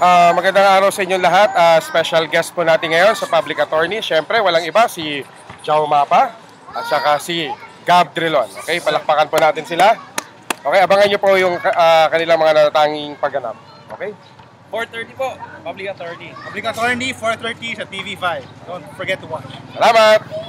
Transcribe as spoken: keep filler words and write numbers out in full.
Ah, magandang araw sa inyong lahat. Ah, special guest po natin ngayon sa public attorney. Siyempre, walang iba, si Jao Mapa at saka si Gab Drilon. Okay, palakpakan po natin sila. Okay, abangan nyo po yung ah, kanilang mga natatanging pagganap. Okay? four thirty po, public attorney. Public Attorney, four thirty sa T V five. Don't forget to watch. Salamat!